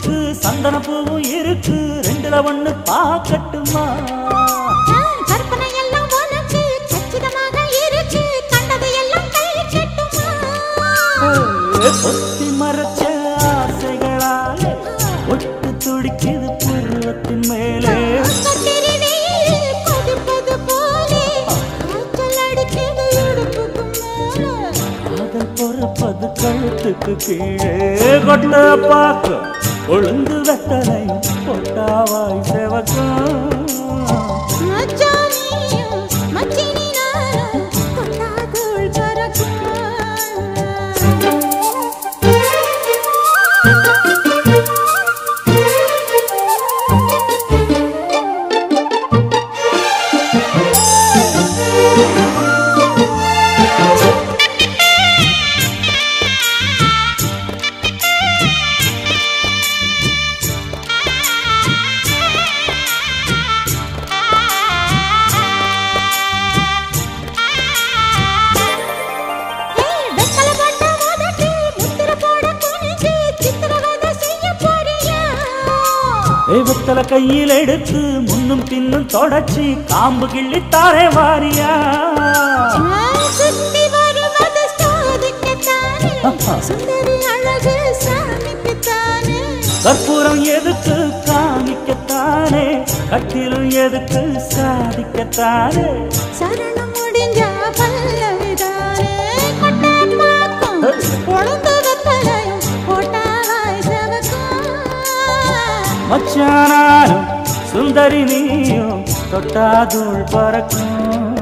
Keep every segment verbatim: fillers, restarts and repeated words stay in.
இருக்கு சந்தன பூவும் இருக்கு ரெண்டுல ஒண்ணு பாக்கட்டுமா கற்பனை எல்லாம் உனக்கு சச்சிதமாக இருக்கு கண்டது எல்லாம் கை கட்டுமா ஒத்தி மறைச்ச ஆசைகளால ஒட்டு துடிக்குது பருவத்தின் மேலே கொதிப்பது போலே காய்ச்சல் அடிக்குது இடுப்புக்கு மேலே காதல் பொறுப்பது கழுத்துக்கு கீழே கொட்ட பாக்கு ஒழுங்கு வெத்தலை கொட்டாவாய் செவக்கும் மச்சானியும் மச்சினி நானும் கொட்டாதுள் பறக்கும் தெய்வத்தல கையில் எடுத்து முன்னும் பின்னும் தொடச்சி காம்பு கிள்ளித்தாரே வாரியா சுத்தி வருவது சாதிக்கத்தானே சுந்தரி அழகு சாமிக்குத்தானே கற்பூரம் எதுக்கு காமிக்கத்தானே கட்டிலும் எதுக்கு சாதிக்கத்தானே சரணம் முடிஞ்சா பல்லவிதானே கொட்டாப்பாக்கும் பொழுது வெத்தலையும் போட்டாய் செவக்கும் மச்சானாலும் சுந்தரி நீயும் தொட்டாதுள் பறக்கும்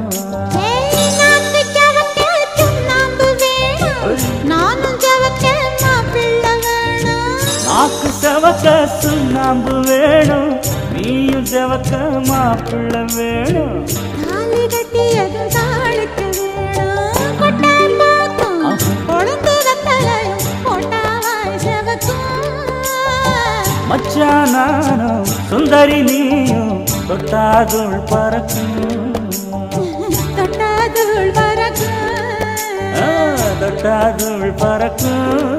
நாக்கு செவக்க சுண்ணாம்பு வேணும் நீயும் செவக்க மாப்பிள்ளை வேணும் தாலி கட்டியது தாளுக்கு வேணும் கொட்டாப்பாக்கும் பொழுது வெத்தலையும் போட்டாய் செவக்கும் மச்சானானும் சுந்தரி நீயும் தொட்டாதுள் பறக்கும் தொட்டாதுள் பறக்கும் தொட்டாதுள் பறக்கும்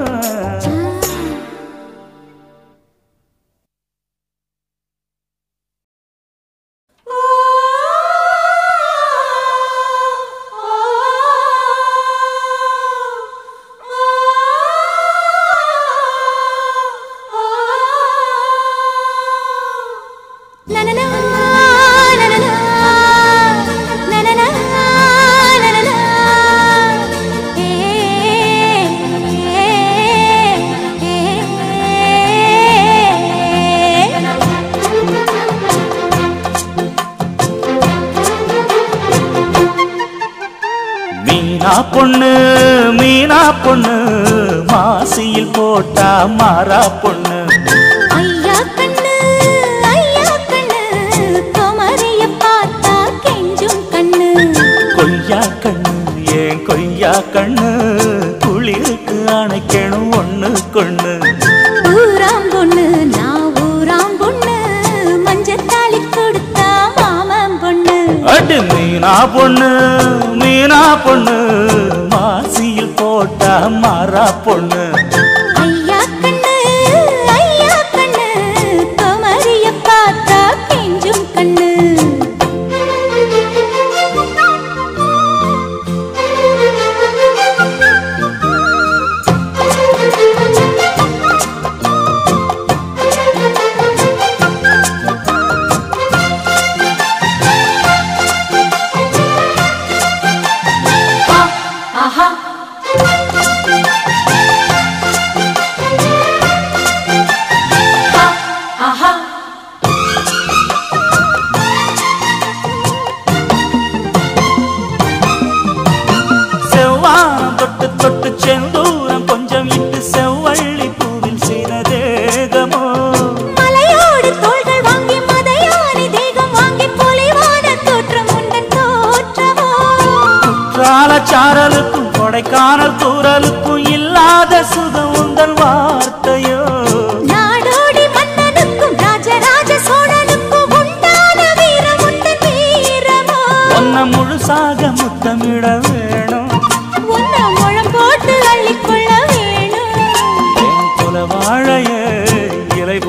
பொண்ணு மீனா பொண்ணு மாசியில் போட்டா மாறா பொண்ணு ஐயா கண்ணு ஐயா கண்ணு குமரிய பார்த்தா கெஞ்சும் கண்ணு கொய்யா கண்ணு ஏன் கொய்யா கண்ணு குளிருக்கு அணைக்கணும் ஒண்ணு கொண்ணு ஊராம் பொண்ணு நான் ஊராம் பொண்ணு மஞ்சத்தாளி கொடுத்தா மாமன் பொண்ணு அடி மீனா பொண்ணு மீனா பொண்ணு மாசியில் போட்டா மாறா பொண்ணு ஐயா கண்ணு ஐயா கண்ணு குமரிய பார்த்தா கெஞ்சும் கண்ணு தொட்டு செந்தூரம் கொஞ்சம் இட்டு செவ்வள்ளி பூவில் செய்த தேகமோ மலையோடு தோள்கள் வாங்கி மதையானி தேகம் வாங்கி பொலிவான தோற்றம் உண்டன் தோற்றமோ குற்றாலச்சாரலுக்கும் கொடைக்கானல் தூரலுக்கும் இல்லாத சுகம் உந்தன் வார்த்தையோ நாடோடி மன்னனுக்கும் ராஜராஜ சோழனுக்கும் உண்டான வீரம் உண்டன் வீரமோ ஒன்ன முழுசாக முத்தமிட வேணும் உன்ன முழம் போட்டு அள்ளிக்கொள்ள வேணும் என் குல வாழைய இலை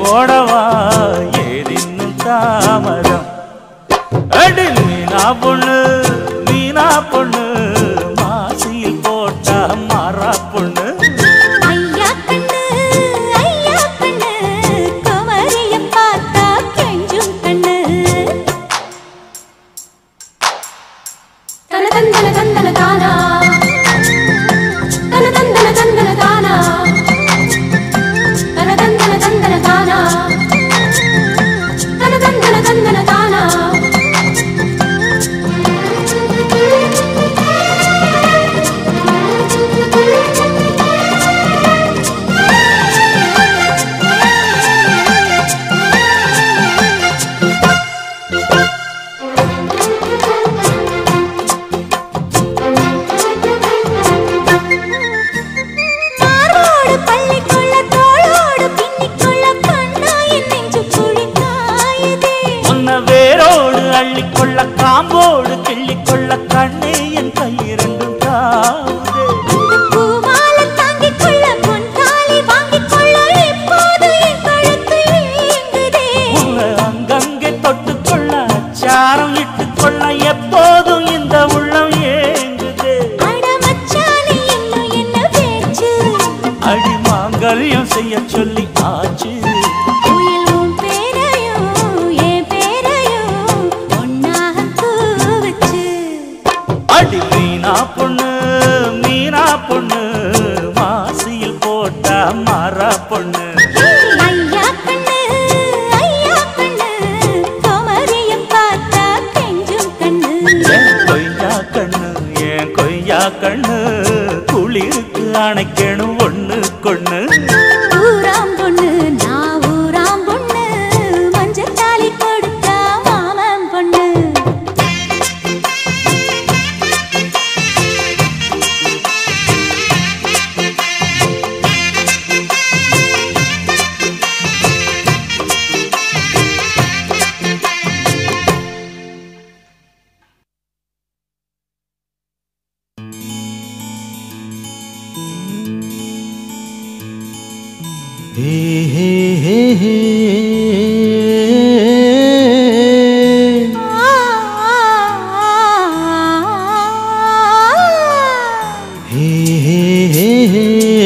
பொண்ணு. ஐயா கண்ணு ஐயா கண்ணு குமரிய பார்த்தா கெஞ்சும் கண்ணு. தன தந்தன தந்தன தானா தன தந்தன தந்தன தானா தன தந்தன தந்தன தானா தன தந்தன தந்தன தானா. அள்ளிக்கொள்ள காம்போடு கிள்ளிக்கொள்ள கண்ணே என் கையிரண்டும் தாவுதே. பூமால தாங்கிக் கொள்ள பொன்தாலி வாங்கிக் கொள்ள இப்போது என் கழுத்து ஏங்குதே. உன்னை அங்கங்கே தொட்டுக்கொள்ள அச்சாரம் இட்டுக்கொள்ள எப்போதும் இந்த உள்ளம் ஏங்குதே. அட மச்சானே இன்னும் என்ன பேச்சு? அடி மாங்கல்யம் செய்ய சொல்லி ஆச்சு. மீனா பொண்ணு மீனா பொண்ணு மாசியில் போட்டா மாறா பொண்ணு. ஐயா கண்ணு ஐயா கண்ணு குமரியம் பார்த்தா கெஞ்சும் கண்ணு. என் கொய்யா கண்ணு என் கொய்யா கண்ணு குளிருக்கு அணைக்கணும் ஒண்ணு கொண்ணு. ஊராம் பொண்ணு நான் ஊராம் பொண்ணு மஞ்சத்தாலி கொடுத்தா மாமன் பொண்ணு. Hey, hey, hey, hey. Hey, hey, hey, hey.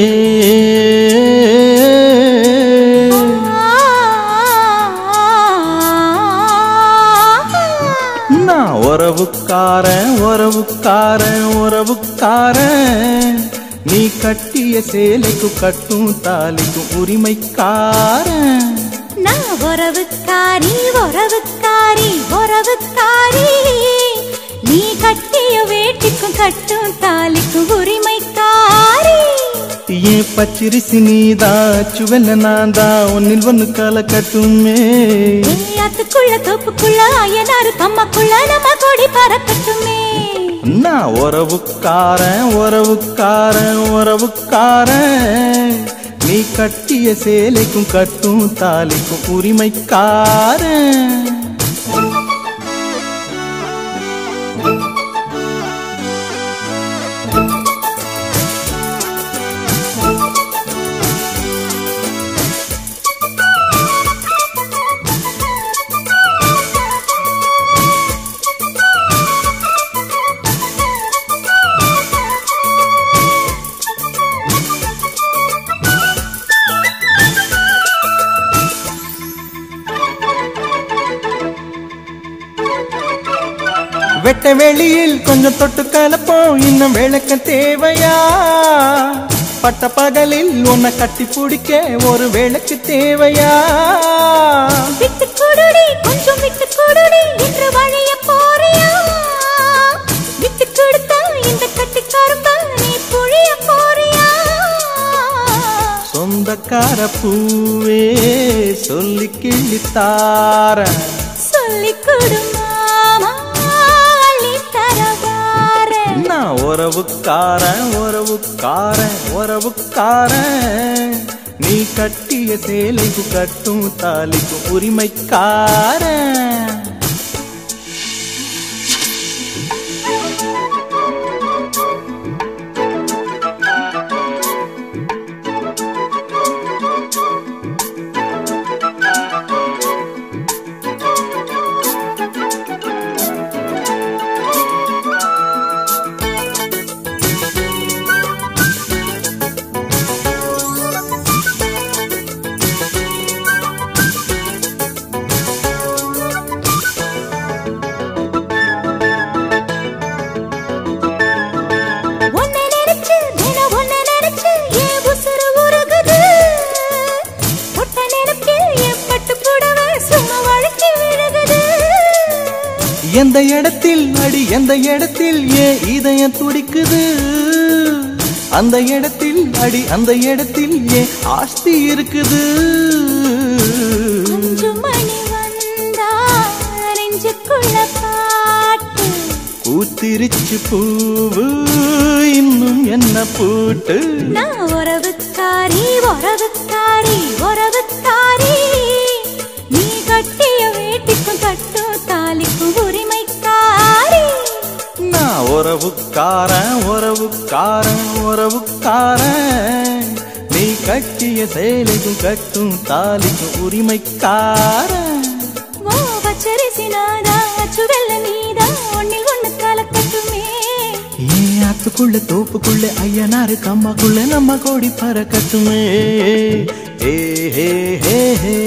நான் உறவுக்காரன் உறவுக்காரன் உறவுக்காரன் நீ கட்டிய சேலைக்கு கட்டும் தாலிக்கும் உரிமைக்காரன். நான் உறவுக்காரி உறவுக்காரி உறவுக்காரி நீ கட்டிய வேட்டிக்கும் கட்டும் தாலிக்கும் உரிமைக்காரி. ஏன் பச்சிரிசி நீதா சுவல்ல நான்தா ஒன்னில் ஒன்னு கால கட்டுமே. அதுக்குள்ள தோப்புக்குள்ள அயனாரு கம்மக்குள்ள நம்ம கொடி பறக்கட்டுமே. நான் உறவுக்காரன் உறவுக்காரன் உறவுக்காரன் நீ கட்டிய சேலைக்கும் கட்டும் தாலிக்கும் உரிமைக்காரன். வெட்ட வெளியில் கொஞ்சம் தொட்டு கலப்போம் இன்னும் விளக்க தேவையா. பட்ட பகலில் உன்னை கட்டி பிடிக்க ஒரு விளக்கு தேவையா. விட்டு கொடுடி கொஞ்சம் விட்டு கொடுடி என்று வழிய போறியா. விட்டு கொடுத்தா இந்த கட்டி கரும்ப நீ புழிய போறியா. சொந்தக்கார பூவே சொல்லி கிள்ளித்தார சொல்லி கொடுமாமா தரவாரன். நான் உறவுக்காரன் உறவுக்காரன் உறவுக்காரன் நீ கட்டிய சேலைக்கு கட்டும் தாலிக்கும் உரிமைக்காரன். எந்த இடத்தில் அடி எந்த இடத்தில் ஏன் இதயம் துடிக்குது அந்த இடத்தில் அடி அந்த இடத்தில் ஏன் ஆஸ்தி இருக்குது அஞ்சு மணி வந்தா நெஞ்சுக்குள்ள பாட்டு பூத்திருச்சு பூவு இன்னும் என்ன பூட்டு நான் உறவுக்காரி உறவுக்காரி உறவுக்காரி நீ கட்டிய வேட்டிக்கும் கட்டும் தாலிக்கும் உரிமைக்காரி நான் உறவுக்காரன் உறவுக்காரன் உறவுக்காரன் நீ கட்டிய சேலைக்கும் கட்டும் தாலிக்கும் உரிமைக்காரன் ஓ பச்சரிசி நாதா அச்சுவெல்ல நீதா ஒன்னில் ஒண்ணு கலக்கட்டுமே ஏன் ஆத்துக்குள்ள தோப்புக்குள்ள ஐயனாரு கம்மாக்குள்ள நம்ம கோடி பறக்கட்டுமே ஏ ஹே ஹே ஹே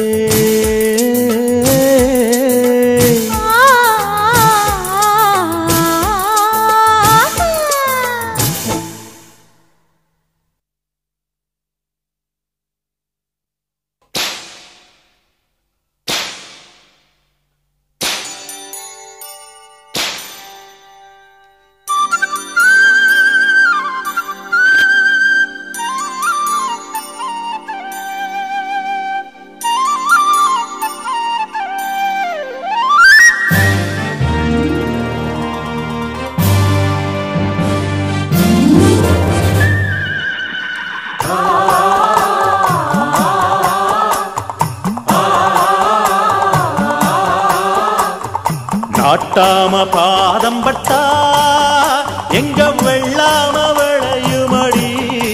நாட்டாம பாதம் பட்டா எங்க வெள்ளாம விளையுமடி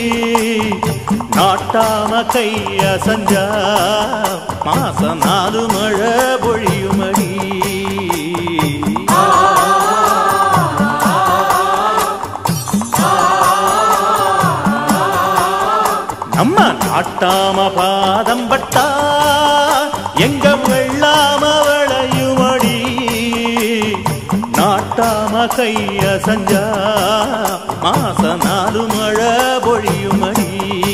நாட்டாம கைய சஞ்சா மாசம் நாலு மழை பொழியுமடி நம்ம நாட்டாம பாதம் பட்டா எங்க வெள்ளாம விளையுமடி நாட்டாம கைய சஞ்சா மாச நாலு மழை பொழியுமடி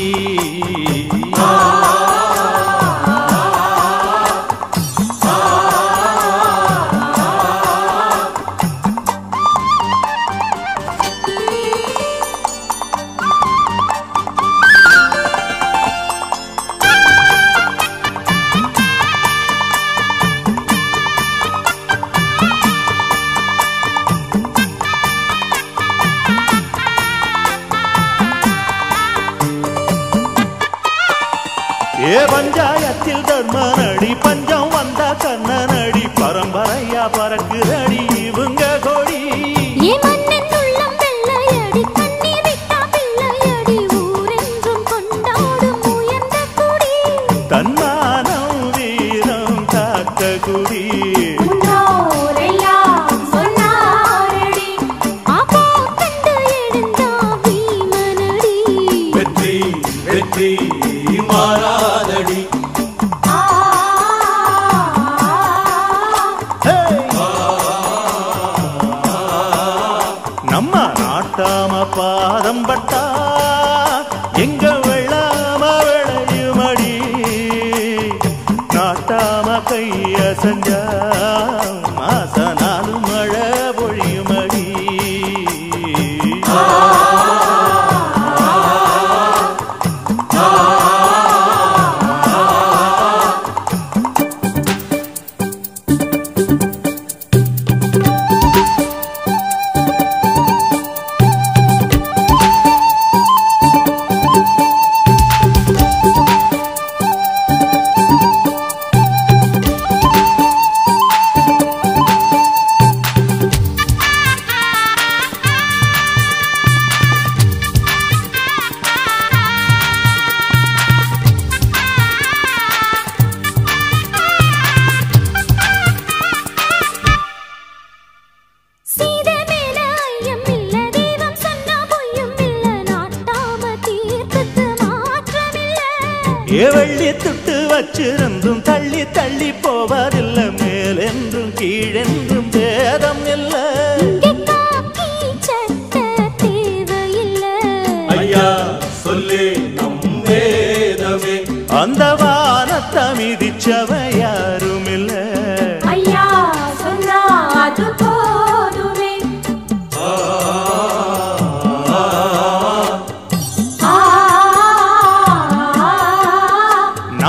ஏ பஞ்சாயத்தில் தர்மனடி பஞ்சம் வந்த கண்ணனடி பரம்பரையா பறக்குதடி இவங்க கொடி ஏ மன்னன் உள்ளம் வெள்ளையடி கண்ணி விட்டா பிள்ளையடி ஊரென்றும் கொண்டாடும் உயர்ந்த குடி தன்மானம் வீரம் காத்த குடி முன்னோரெல்லாம் சொன்னாரடி ஆப்போ கண்டு எழுந்தா வீமனடி வெற்றி வெற்றி மாறாதடி நம்ம நாட்டாம பாதம் பட்டா எங்க வெள்ளாம விளையுமடி நாட்டாம கைய செஞ்சா மாச நாலு மழை பொழியுமடி வெள்ளி துட்டு வச்சிருந்தும் தள்ளி தள்ளி போவதில்லை மேலென்றும் கீழென்றும் பேதம் இல்லை ஐயா சொல்லி நம் வேதமே அந்த வானத்தை மிதிச்சவ யாரும் இல்லை ஐயா சொன்னா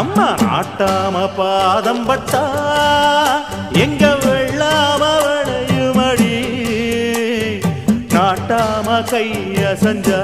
நம்ம நாட்டாம பாதம் பட்டா எங்க வெள்ளாம வளையுமடி நாட்டாம கைய செஞ்சா